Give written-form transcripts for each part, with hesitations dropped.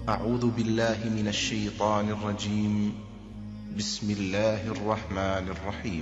أعوذ بالله من الشيطان الرجيم. بسم الله الرحمن الرحيم.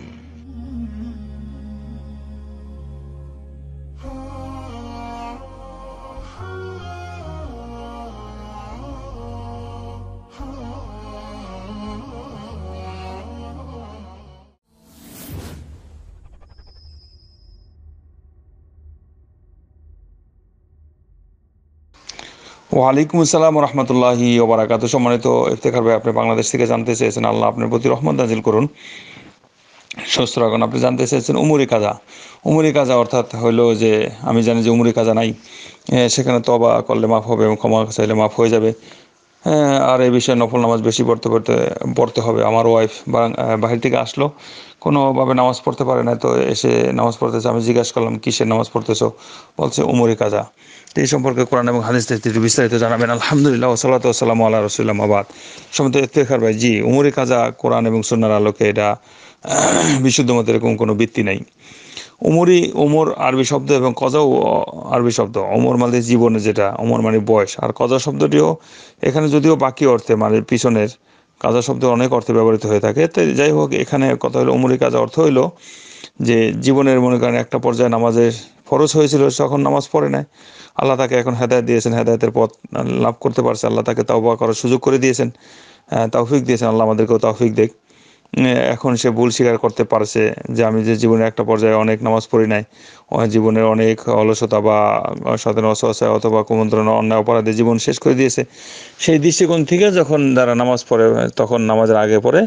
ওয়ালাইকুম আসসালাম রহমতুল্লাহি ওয়া বারাকাতুহু। সম্মানিত ইফতেখার ভাই, আপনি বাংলাদেশ থেকে জানতে চেয়েছেন, আল্লাহ আপনার প্রতি রহমত নাজিল করুন, সুস্থ রাখুন। আপনি জানতে চেয়েছেন উমরি কাজা। উমরি কাজা অর্থাৎ হলো যে, আমি জানি যে উমরি কাজা নাই, সেখানে তওবা করলে মাফ হবে এবং ক্ষমা চাইলে মাফ হয়ে যাবে। আর এই বিষয়ে নফল নামাজ বেশি পড়তে হবে। আমার ওয়াইফ বাহির থেকে আসলো, কোনোভাবে নামাজ পড়তে পারে না, তো এসে নামাজ পড়তেছে। আমি জিজ্ঞাসা করলাম কিসের নামাজ পড়তেছো? বলছে উমরি কাজা। তো এই সম্পর্কে কোরআন এবং হাদিস থেকে একটু বিস্তারিত জানাবেন। আলহামদুলিল্লাহ ওয়াসসালাতু ওয়াসসালামু আলা রাসূলিল্লাহ, আম্মা বাদ। সম্মানিত ইফতেখার ভাই, জি, উমরি কাজা কোরআন এবং সুন্নাহর আলোকে এটা বিশুদ্ধ মতে এরকম কোনো ভিত্তি নাই। ওমর আরবি শব্দ এবং কজাও আরবি শব্দ। ওমর মানে জীবনে, যেটা ওমর মানে বয়স, আর কজা শব্দটিও এখানে যদিও বাকি অর্থে মানে পিছনের, কাজা শব্দ অনেক অর্থে ব্যবহৃত হয়ে থাকে। তো যাই হোক, এখানে কথা হলো উমরি কাজা অর্থ হইল যে জীবনের মনে করেন একটা পর্যায়ে নামাজের ফরজ হয়েছিল, তখন নামাজ পড়ে নাই। আল্লাহ তাকে এখন হেদায়েত দিয়েছেন, হেদায়েতের পথ লাভ করতে পারছে। আল্লাহ তাকে তাওবা করার সুযোগ করে দিয়েছেন, তৌফিক দিয়েছেন। আল্লাহ আমাদেরকেও তৌফিক দেখ। এখন সে ভুল স্বীকার করতে পারছে যে আমি যে জীবনে একটা পর্যায়ে অনেক নামাজ পড়ি নাই, জীবনের অনেক অলসতা বা অসহায় অথবা কুমন্ত্রণা, অন্যায় অপরাধে জীবন শেষ করে দিয়েছে। সেই দৃষ্টিকোণ থেকে যখন যারা নামাজ পড়ে, তখন নামাজের আগে পড়ে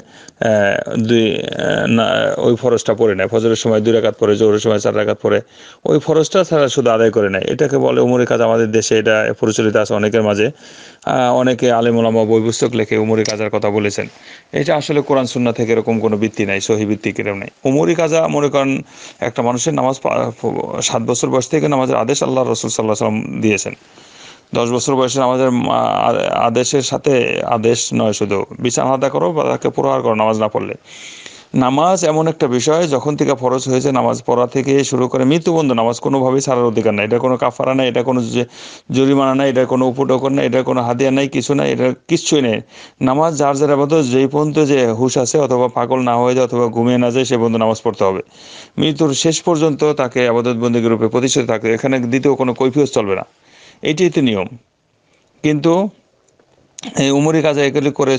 ওই ফরজটা পড়ে নেয়। ফজরের সময় 2 রাকাত পড়ে, জোহরের সময় 4 রাকাত পড়ে, ওই ফরজটা ছাড়া শুধু আদায় করে নেয়। এটাকে বলে উমরি কাজ। আমাদের দেশে এটা প্রচলিত আছে অনেকের মাঝে। অনেকে আলেম ওলামা বই পুস্তক লেখে উমরি কাজার কথা বলেছেন। এটা আসলে কোরআন সুন্নাহ থেকে এরকম কোনো ভিত্তি নাই, সহি ভিত্তি কেউ নেই। উমরি কাজা মনে করেন একটা মানুষের নামাজ 7 বছর বয়স থেকে নামাজের আদেশ আল্লাহ রাসূল সাল্লাল্লাহু আলাইহি ওয়াসাল্লাম দিয়েছেন। 10 বছর বয়সে নামাজের আদেশের সাথে আদেশ নয়, শুধু বিছানা আদা করো বা তাকে প্রহার করো নামাজ না পড়লে। নামাজ এমন একটা বিষয়, যখন থেকে ফরজ হয়েছে নামাজ পড়া থেকে শুরু করে মৃত্যুবন্ধ নামাজ কোনোভাবেই ছাড়ার অধিকার নাই। এটা কোনো কাফারা নাই, এটা কোনো জরিমানা নাই, এটা কোনো উপঢৌকন নাই, এটা কোনো হাদিয়া নাই, কিছু নাই, এটা কিচ্ছুই নেই। নামাজ যার যার আবাদত, যেই পর্যন্ত যে হুঁশ আছে অথবা পাগল না হয়ে যায় অথবা ঘুমিয়ে না যায়, সে পর্যন্ত নামাজ পড়তে হবে। মৃত্যুর শেষ পর্যন্ত তাকে আবাদত বন্দেগী রূপে প্রতিষ্ঠিত থাকবে। এখানে দ্বিতীয় কোনো কৈফিয়ত চলবে না, এটাই তো নিয়ম। কিন্তু এই উমরি কাজা এগুলি করে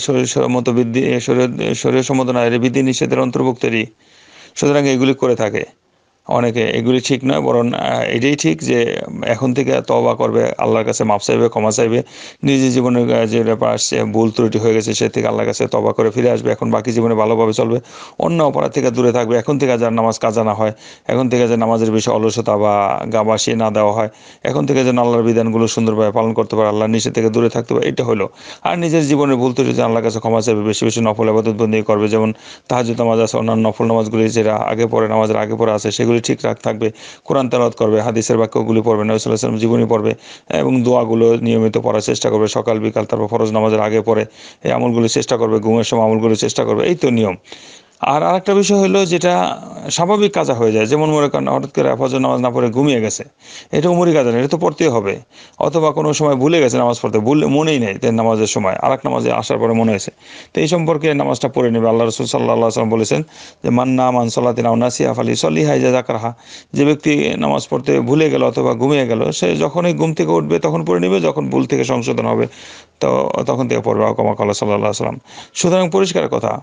শরীর সম্মত না, এর বিধি নিষেধের অন্তর্ভুক্তেরই। সুতরাং এগুলি করে থাকে অনেকে। এগুলি ঠিক নয়, বরং এটাই ঠিক যে এখন থেকে তওবা করবে, আল্লাহর কাছে মাফ চাইবে, ক্ষমা চাইবে। নিজের জীবনের যে ব্যাপার আসছে, ভুল ত্রুটি হয়ে গেছে, সে থেকে আল্লাহর কাছে তওবা করে ফিরে আসবে। এখন বাকি জীবনে ভালোভাবে চলবে, অন্য অপরাধ থেকে দূরে থাকবে। এখন থেকে যার নামাজ কাজা না হয়, এখন থেকে যে নামাজের বিষয়ে অলসতা বা গাবাসি না দেওয়া হয়, এখন থেকে যেন আল্লাহর বিধানগুলো সুন্দরভাবে পালন করতে পারে, আল্লাহর নিষেধ থেকে দূরে থাকতে পারে, এটা হলো। আর নিজের জীবনের ভুল ত্রুটি যে আল্লাহর কাছে ক্ষমা চাইবে, বেশি বেশি নফল ইবাদত বন্দেগী করবে। যেমন তাহাজ্জুদ নামাজ আছে, অন্যান্য নফল নামাজগুলি যেটা আগে পড়ে, নামাজের আগে পড়ে আছে, সেগুলি ঠিকঠাক থাকবে। কোরআন তেলাওয়াত করবে, হাদিসের বাক্যগুলি পড়বে, নবী সাল্লাল্লাহু আলাইহি ওয়াসাল্লাম জীবনী পড়বে এবং দোয়াগুলো নিয়মিত পড়ার চেষ্টা করবে, সকাল বিকাল। তারপর ফরজ নামাজের আগে পড়ে এই আমলগুলো চেষ্টা করবে, ঘুমের সময় আমলগুলো চেষ্টা করবে। এই তো নিয়ম। আর আরেকটা বিষয় হলো যেটা স্বাভাবিক কাজা হয়ে যায়, যেমন মনে করেন হঠাৎ করে ফজর নামাজ না পড়ে ঘুমিয়ে গেছে, এটা উমরি কাজা না, এটা তো পড়তেই হবে। অথবা কোনো সময় ভুলে গেছে নামাজ পড়তে, মনেই নেই তাই নামাজের সময়, আর এক নামাজে আসার পরে মনে হয়েছে, তো এই সম্পর্কে নামাজটা পড়ে নেবে। আল্লাহ রাসূল সাল্লাল্লাহু আলাইহি ওয়াসাল্লাম বলেছেন যে মান্না মান সালাতিন আও নাসিয়া ফালিসাল্লিহা ইযা যাকারহা। যে ব্যক্তি নামাজ পড়তে ভুলে গেল অথবা ঘুমিয়ে গেল, সে যখনই ঘুম থেকে উঠবে তখন পড়ে নেবে, যখন ভুল থেকে সংশোধন হবে তো তখন থেকে পড়বে, কামা ক্বালা সাল্লাল্লাহু আলাইহি ওয়াসাল্লাম। সুতরাং পরিষ্কার কথা,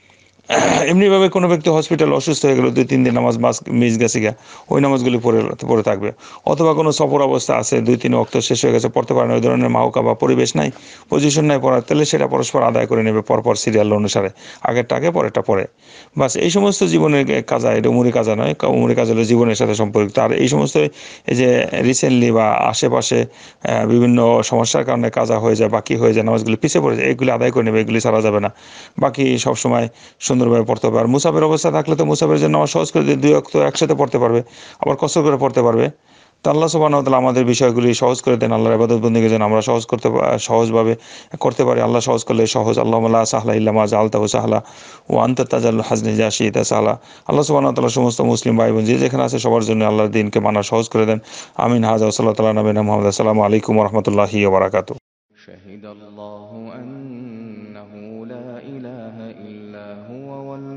এমনিভাবে কোনো ব্যক্তি হসপিটাল অসুস্থ হয়ে গেল, 2-3 দিন নামাজ মিস গেছে গিয়া, ওই নামাজগুলি পড়ে থাকবে। অথবা কোনো সফর অবস্থা আছে, 2-3 ওয়াক্ত শেষ হয়ে গেছে, পড়তে পারে না, ওই ধরনের মাহকা বা পরিবেশ নাই, পজিশন নাই পড়ার, তাহলে সেটা পরস্পর আদায় করে নেবে পরপর সিরিয়াল অনুসারে, আগেরটা আগে পরেরটা পরে। বাস এই সমস্ত জীবনের কাজা, এটা উমরি কাজা নয়। উমরি কাজা হলো জীবনের সাথে সম্পর্কিত। আর এই সমস্ত এই যে রিসেন্টলি বা আশেপাশে বিভিন্ন সমস্যার কারণে কাজা হয়ে যায়, বাকি হয়ে যায়, নামাজগুলি পিছিয়ে পড়ে যায়, এগুলি আদায় করে নেবে, এগুলি ছাড়া যাবে না। বাকি সবসময় সুন্দরভাবে পড়তে হবে। আর মুসাফের অবস্থা থাকলে তো মুসাফের জন্য নামাজ সহজ করে দিয়ে 2 ওয়াক্ত একসাথে পড়তে পারবে, আবার কষ্ট করে পড়তে পারবে। তো আল্লাহ সুবহানাহু ওয়া তাআলা আমাদের বিষয়গুলি সহজ করে দেন। আল্লাহর ইবাদত বন্দেগী যেন আমরা সহজভাবে করতে পারি। আল্লাহ সহজ করলে সহজ। আল্লাহুম্মা লা সাহলা ইল্লা মা জাআলতাহু সাহলা ওয়া আনতা তাজালুল হাজনি ইযা শি'তা সাহলা। আল্লাহ সুবহানাহু ওয়া তাআলা সমস্ত মুসলিম ভাই বোন যে যেখানে আছে সবার জন্য আল্লাহর দ্বীনকে মানা সহজ করে দেন। আমিন। হাযা ওয়া সাল্লাল্লাহু আলা নবিয়িনা মুহাম্মদ। আসসালামু আলাইকুম ওয়া রাহমাতুল্লাহি ওয়া বারাকাতুহু। شهد الله أنه لا إله إلا هو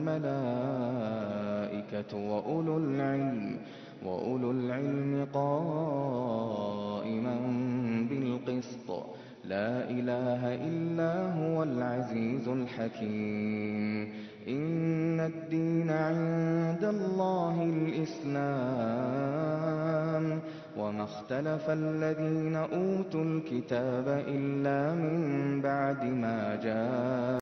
والملائكة وأولو العلم قائما بالقسط لا إله إلا هو العزيز الحكيم إن الدين عند الله الإسلام وما اختلف الذين أوتوا الكتاب إلا من بعد ما جاءهم